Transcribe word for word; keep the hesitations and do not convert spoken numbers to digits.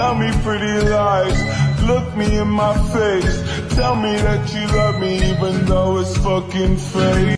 tell me pretty lies. Look me in my face, tell me that you love me even though it's fucking fake.